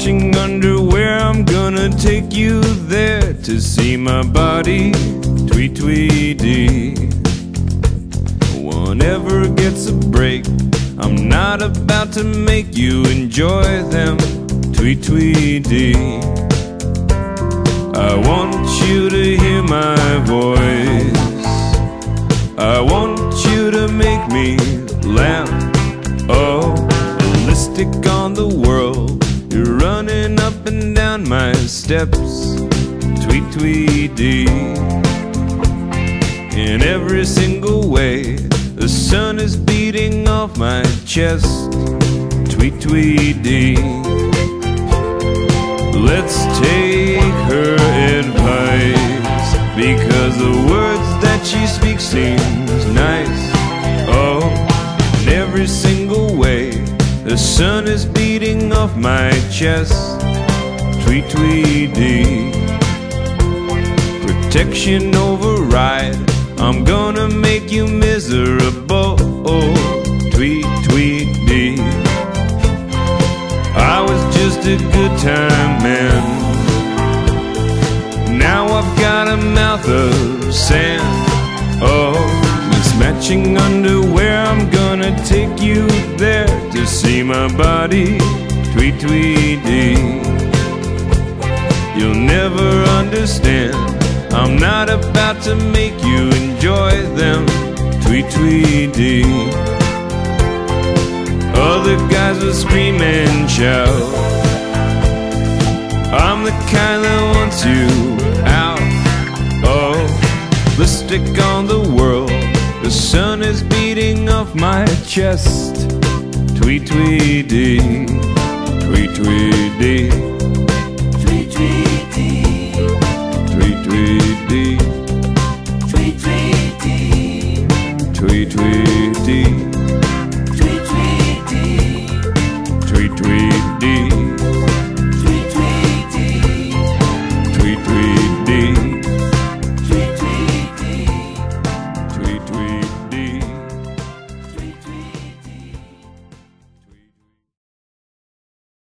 matching underwear. I'm gonna take you there to see my body. Tweet, Tweety. No one ever gets a break. I'm not about to make you enjoy them. Tweet, Tweety. I want you to hear my voice. I want you to make me laugh. Oh, lipstick on the world. You're running up and down my steps. Tweet, Tweety. In every single way, the sun is beating off my chest. Tweet, Tweety. Let's take her advice, because the words that she speaks seems nice. Oh, in every single way, the sun is beating off my chest. Tweet, Tweety. Protection override. I'm gonna make you miserable. Oh, Tweet, Tweety. I was just a good time man. Now I've got a mouth of sand. Oh, mismatching underwear. I'm gonna take you there to see my body. Tweet, Tweety. You'll never understand. I'm not about to make you enjoy them. Tweet, Tweety. Other guys will scream and shout. I'm the kind that wants you out. Oh, lipstick on the world. The sun is beating off my chest. Tweet, Tweety. Tweet, Tweety. Tweet, Tweety. Tweet, Tweety. Tweet, Tweety. Tweet, Tweety. Tweet, Tweety. Tweet, Tweety.